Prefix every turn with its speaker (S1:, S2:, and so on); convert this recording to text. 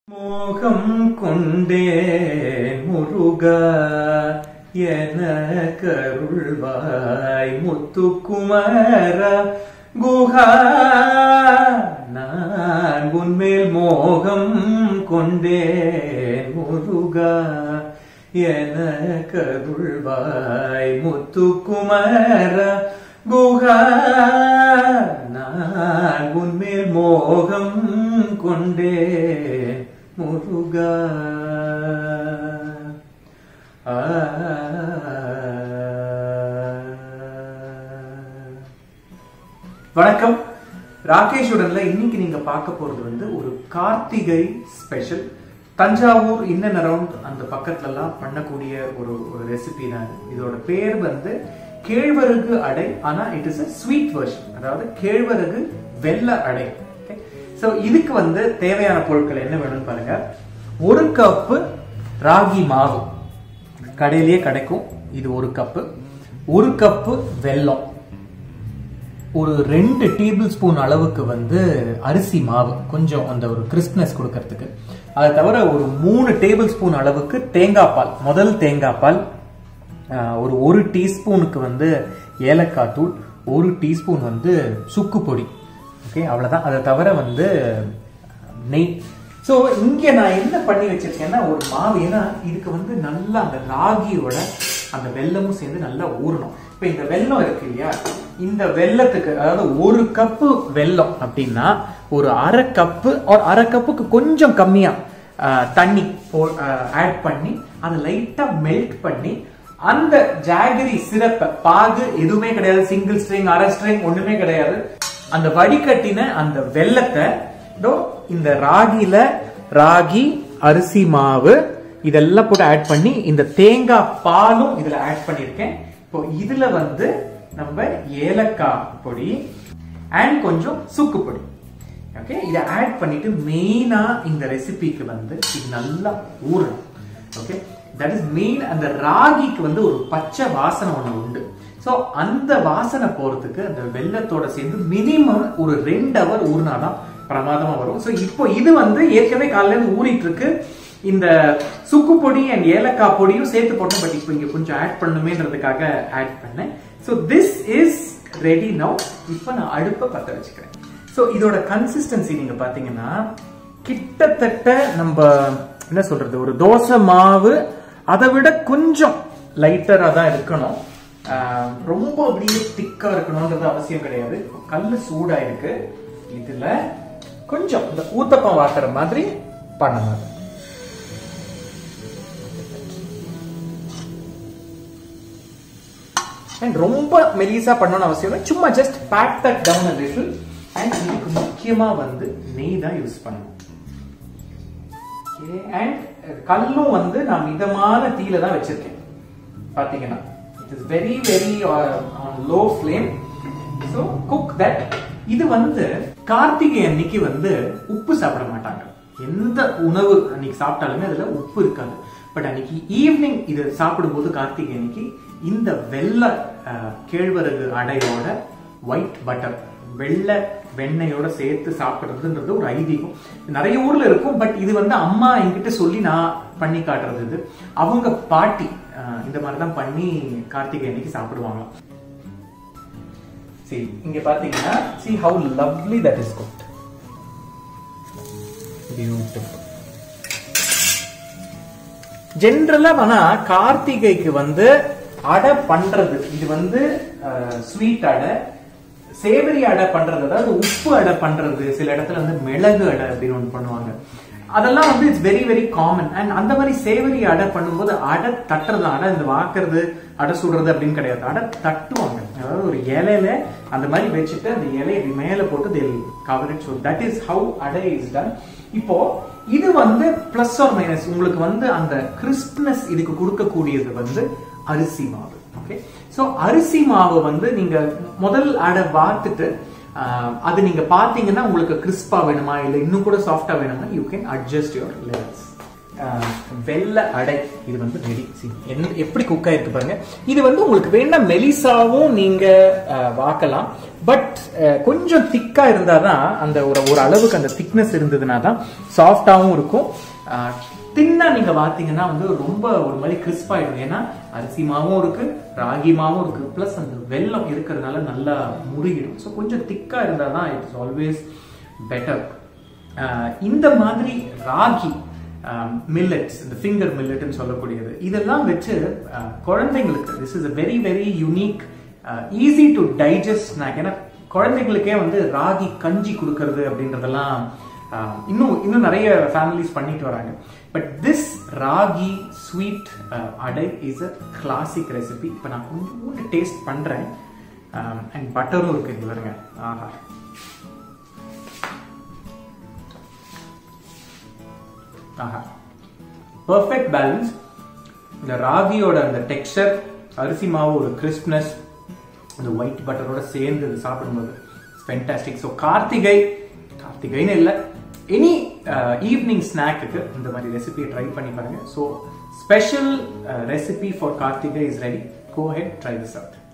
S1: மோகம் கொண்டே முருகா என கருள்வாய் முத்துக்குமாரா குஹா நான் உன்மேல் மோகம் கொண்டே முருகா என கருள்வாய் முத்துக்குமாரா குஹா நான் உன்மேல் மோகம் கொண்டே முருகா. வணக்கம், ராகேஷுடன்ல இன்னைக்கு நீங்க பார்க்க போறது ஒரு Karthigai special. Thanjavur in and around அந்த பக்கத்துல எல்லாம் பண்ணக்கூடிய ஒரு ரெசிபி தான். இதோட பேர் கேழ்வரகு அடை. ஆனா it is a sweet version, அதாவது கேழ்வரகு வெள்ள அடை. சோ இதுக்கு தேவையான பொருட்கள் என்ன வேணும்னு பாருங்க. ஒரு கப்பு ராகி மாவு கடையிலேயே கிடைக்கும், இது ஒரு கப்பு. ஒரு கப்பு வெல்லம், ஒரு 2 டேபிள் ஸ்பூன் அளவுக்கு அரிசி மாவு, கொஞ்சம் அந்த ஒரு கிறிஸ்ப்னஸ் கொடுக்கறதுக்கு. அதை தவிர ஒரு 3 டேபிள் ஸ்பூன் அளவுக்கு தேங்காய் பால், முதல் தேங்காய் பால், ஒரு டீஸ்பூனுக்கு ஏலக்காய் தூள், 1 டீஸ்பூன் சுக்கு பொடி. ஓகே, அவ்வளவுதான். அதை தவிர நெய். சோ இங்க நான் என்ன பண்ணி வச்சிருக்கேன்னா ஒரு மாவு, ஏன்னா இதுக்கு நல்லா அந்த ராகியோட அந்த வெல்லமும் சேர்ந்து நல்லா ஊறணும். இப்ப இந்த வெல்லம் இருக்கு இல்லையா, இந்த வெல்லத்துக்கு, அதாவது 1 கப்பு வெல்லம் அப்படின்னா ஒரு அரை கப்புக்கு கொஞ்சம் கம்மியா தண்ணி ஆட் பண்ணி அதை லைட்டா மெல்ட் பண்ணி அந்த ஜாகரி சிரப்ப, பாகு எதுவுமே கிடையாது, சிங்கிள் ஸ்ட்ரிங் அரை ஸ்ட்ரிங் ஒண்ணுமே கிடையாது, அந்த வடிகட்டின அந்த வெல்லத்தை இந்த ராகி அரிசி மாவு இதெல்லாம் போட்டு ஆட் பண்ணி, இந்த தேங்காய் பாலும் இதுல ஆட் பண்ணிருக்கேன். இப்போ இதுல நம்ம ஏலக்காய் பொடி அண்ட் கொஞ்சம் சுக்கு பொடி. ஓகே, இதை ஆட் பண்ணிட்டு மெயினா இந்த ரெசிபிக்கு இது நல்லா ஊறணும். Okay, that is main. அந்த ராகிக்கு ஒரு பச்சை வாசனை ஒண்ணு உண்டு. சோ அந்த வாசனை போறதுக்கு அந்த வெல்லத்தோட சேர்ந்து மினிமம் ஒரு 2 ஹவர் ஊறினாதான் பிரமாதமா வரும். சோ இப்போ இது ஏற்கனவே காலையில இருந்து ஊறிட்டு இருக்கு. இந்த சுக்கு பொடி அண்ட் ஏலக்காய் பொடியும் சேர்த்து போட்டோம், பட் இப்போ இங்க கொஞ்சம் ஆட் பண்ணுமேன்றதுக்காக ஆட் பண்ணேன். So this is ready now. இப்போ நான் அடுப்பை பத்த வச்சுக்கிறேன். சோ இதோட கன்சிஸ்டன்சி நீங்க பாத்தீங்கன்னா கிட்டத்தட்ட நம்ம என்ன சொல்றது, ஒரு தோசை மாவு அதை விட கொஞ்சம் லைட்டரா தான் இருக்கணும். ரொம்ப அப்படியே திக்கா இருக்கணும்ன்றது அவசியம் கிடையாது. கல்லு சூடா இருக்கு, இதுல கொஞ்சம் இந்த ஊத்தப்பம் வாக்குற மாதிரி பண்ணணும். அண்ட் ரொம்ப மெலிசா பண்ணணும்னு அவசியம் இல்லை, சும்மா just pack that down a little. And இதுக்கு முக்கியமா நெய் தான் யூஸ் பண்ணணும். அண்ட் கல்லும் நான் மிதமான தீயில தான் வச்சிருக்கேன். பாத்தீங்கன்னா it is very on low flame. So cook that. இது கார்த்திகை அன்னைக்கு உப்பு சாப்பிட மாட்டாங்க. எந்த உணவு அன்னைக்கு சாப்பிட்டாலுமே அதுல உப்பு இருக்காது. பட் அன்னைக்கு ஈவினிங் இது சாப்பிடும்போது கார்த்திகை அன்னைக்கு இந்த வெள்ள கேழ்வரகு அடையோட ஒயிட் பட்டர், வெள்ளை வெண்ணெயோட சேர்த்து சாப்பிடுறதுன்றது ஒரு ஐதீகம். நிறைய ஊர்ல இருக்கும், பட் இது அம்மா என்கிட்ட சொல்லி நான் பண்ணி காட்டுறது. இது அவங்க பாட்டி இந்த மாதிரிதான் பண்ணி கார்த்திகை அன்னைக்கு சாப்பிடுவாங்க. See, இங்க பாத்தீங்கன்னா see how lovely that is cooked. Beautiful. ஜெனரலா கார்த்திகைக்கு அடை பண்றது, இது ஸ்வீட் அடை, சேவரி அடை பண்றது, அதாவது உப்பு அடை பண்றது, சில இடத்துல மிளகு அடை அப்படின்னு ஒன்று பண்ணுவாங்க. அதெல்லாம் it's very very common. And அந்த மாதிரி சேவரி அடை பண்ணும்போது அடை தட்டுறது, அடை இந்த வாக்குறது, அடை சுடுறது அப்படின்னு கிடையாது, அடை தட்டுவாங்க. அதாவது ஒரு இலையில அந்த மாதிரி வச்சுட்டு அந்த இலையை மேல போட்டு they will cover it. So that is how அடை is done. இப்போ இது பிளஸ் ஆர் மைனஸ் உங்களுக்கு அந்த கிறிஸ்ப்னஸ் இதுக்கு கொடுக்கக்கூடியது அரிசி மாவு. ஓகே, சோ அரிசி மாவு நீங்க முதல் அடை வாத்துட்டு அது நீங்க பாத்தீங்கன்னா உங்களுக்கு கிறிஸ்பா வேணுமா இல்ல இன்னும் கூட சாஃப்டா வேணுமா, you can adjust your levels. வெள்ளை அடை இது வந்து ரெடி. எப்படி குக் ஆயிருக்கு பாருங்க. இது வந்து உங்களுக்கு வேணா மெலிசாவும் நீங்க வாக்கலாம். பட் கொஞ்சம் திக்கா இருந்தாதான் அந்த ஒரு அளவுக்கு அந்த திக்னஸ் இருந்ததுன்னா தான் சாஃப்டாவும் இருக்கும். தின்னா நீங்க பாத்தீங்கன்னா வந்து ரொம்ப ஒரு மாதிரி கிறிஸ்ப் ஆயிடும். ஏன்னா அரிசி மாவும் இருக்கு, ராகி மாவும் இருக்கு, பிளஸ் அந்த வெல்லம் இருக்கிறதுனால நல்லா முறியிடும். ஸோ கொஞ்சம் திக்கா இருந்தாதான் இட்ஸ் ஆல்வேஸ் பெட்டர். இந்த மாதிரி ராகி மில்லட்ஸ், இந்த ஃபிங்கர் மில்லட்னு சொல்லக்கூடியது, இதெல்லாம் வச்சு குழந்தைங்களுக்கு this is a very very unique easy to digest snack. ஏன்னா குழந்தைங்களுக்கே வந்து ராகி கஞ்சி கொடுக்கறது அப்படின்றதெல்லாம் இன்னும் நிறைய ஃபேமிலிஸ் பண்ணிட்டு வராங்க. But this ragi sweet adai is a classic recipe. இப்போ நான் கொஞ்சம் டேஸ்ட் பண்றேன். அண்ட் பட்டரும் இருக்கு இது பாருங்க. ஆஹா, ஆஹா, பர்ஃபெக்ட் பேலன்ஸ். இந்த ராகியோட அந்த டெக்ஸ்டர், அரிசி மாவு ஒரு கிறிஸ்ப்னஸ், இந்த ஒயிட் பட்டரோட சேர்ந்து சாப்பிடும்போது ஃபென்டாஸ்டிக். ஸோ கார்த்திகைன்னு இல்லை, எனி ஈவினிங் ஸ்நாக்குக்கு இந்த மாதிரி ரெசிபியை ட்ரை பண்ணி பாருங்க. So special recipe for Karthigai is ready. Go ahead, try this out.